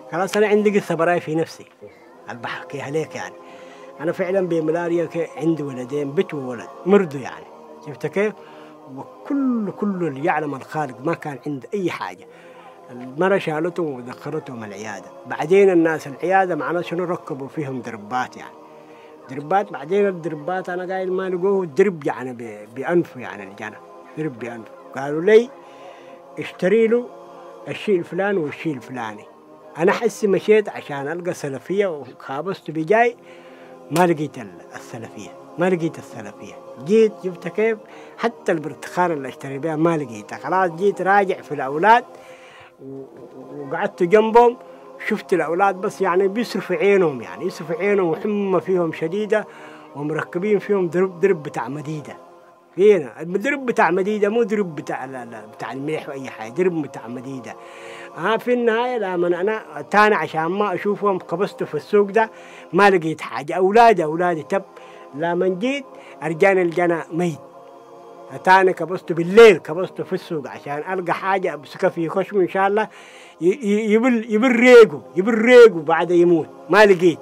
خلاص أنا عندي قصة براي في نفسي بحكيها ليك يعني. أنا فعلا بملاريا عندي ولدين بنت وولد مرضوا يعني، شفت كيف؟ وكل اللي يعلم الخالق ما كان عنده أي حاجة. المرة شالتهم ودخلتهم العيادة، بعدين الناس العيادة معنا شنو ركبوا فيهم دربات يعني، دربات. بعدين الدربات أنا قايل ما لقوه درب يعني بأنفه يعني الجنة درب بأنفه. قالوا لي اشتري له الشيء الفلاني والشيء الفلاني. أنا حسي مشيت عشان ألقى سلفية وخابست بجاي ما لقيت السلفية، ما لقيت السلفية. جيت شفت كيف؟ حتى البرتقال اللي اشتري بها ما لقيتها. خلاص جيت راجع في الأولاد وقعدت جنبهم، شفت الأولاد بس يعني بيصرفوا عينهم يعني يصرفوا عينهم وحمى فيهم شديدة ومركبين فيهم درب بتاع مديدة. فينا الدرب بتاع مديدة مو درب بتاع بتاع الملح وأي حاجة، درب بتاع مديدة. في النهاية لما أنا تاني عشان ما أشوفهم كبست في السوق ده ما لقيت حاجة. أولادي تب لما جيت أرجاني الجنا ميت. تاني كبست بالليل كبست في السوق عشان ألقى حاجة أمسكها في خشمه إن شاء الله يبل ريقه بعد يموت. ما لقيت،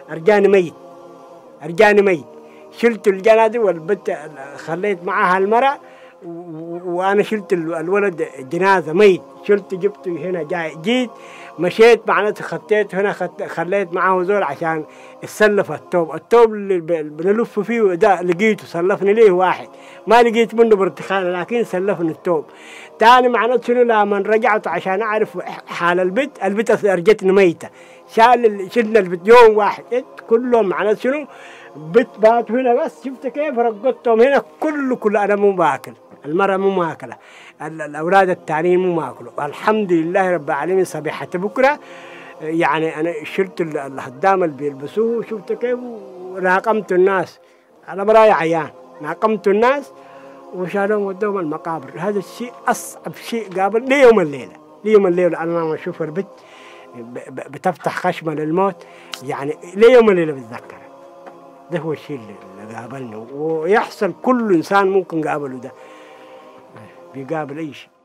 أرجاني ميت. شلت الجنازة والبت خليت معاها المرأة وأنا شلت الولد جنازة ميت. شلت جبته هنا جيت مشيت معناته خطيت هنا خليت معاه زول عشان يسلف التوب اللي بنلف فيه ده لقيته سلفني ليه واحد. ما لقيت منه برتقال لكن سلفني التوب. تاني معناته شنو لما رجعت عشان أعرف حال البت أرجتني ميتة. شلنا البت يوم واحد كلهم معناته شنو بت باتوا هنا بس شفت كيف رقدتهم هنا كل أنا مو باكل، المرأة مو ماكلة، الأولاد التانيين مو ماكلوا. الحمد لله رب العالمين. صبيحة بكرة يعني أنا شلت الهدام اللي بيلبسوه شفت كيف وناقمت الناس. أنا براي عيان ناقمت الناس وشالوهم ودوهم المقابر. هذا الشيء أصعب شيء قابل لي يوم الليلة أنا لما أشوف البت بتفتح خشمة للموت يعني لي يوم الليلة بتذكر. ده هو الشيء اللي قابلنا ويحصل كل إنسان ممكن قابله ده بيقابل أي شيء.